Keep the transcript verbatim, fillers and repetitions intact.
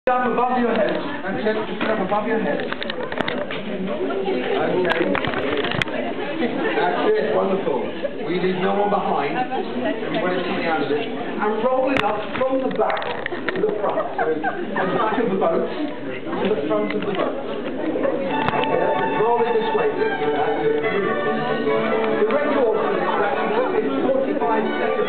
Up above your head. That's it. Just up above your head. Okay. That's it. Wonderful. We leave no one behind. Everybody coming out of it. And roll it up from the back to the front. So from the back of the boat to the front of the boat. Okay, that's it. Roll it this way. The record for this is forty-five seconds.